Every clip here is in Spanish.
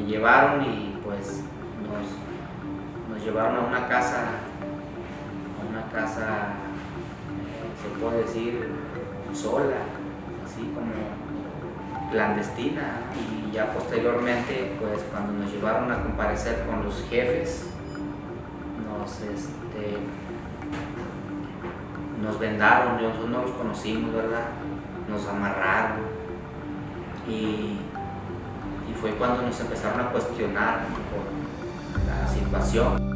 llevaron y pues nos llevaron a una casa, se puede decir, sola, así como clandestina. Y ya posteriormente, pues cuando nos llevaron a comparecer con los jefes, nos vendaron, nosotros no los conocimos, ¿verdad? Nos amarraron y fue cuando nos empezaron a cuestionar por la situación.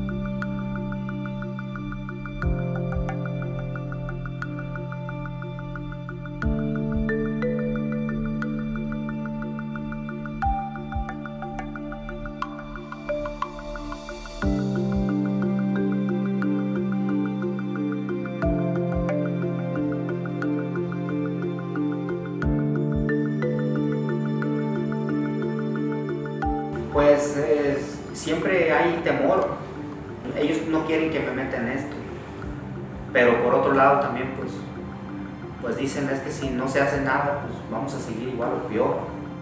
Pues siempre hay temor, ellos no quieren que me metan en esto, pero por otro lado también pues dicen es que si no se hace nada, pues vamos a seguir igual o peor.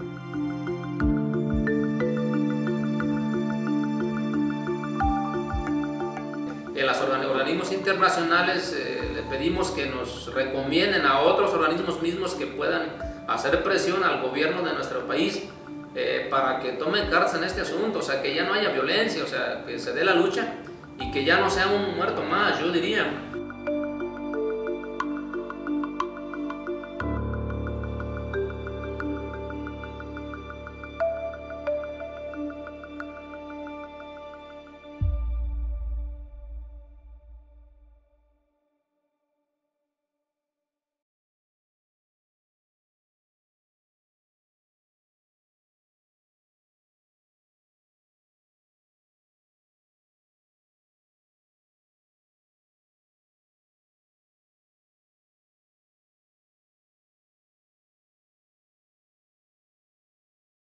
En los organismos internacionales le pedimos que nos recomienden a otros organismos mismos que puedan hacer presión al gobierno de nuestro país para que tomen cartas en este asunto, o sea, que ya no haya violencia, o sea, que se dé la lucha y que ya no sea un muerto más, yo diría.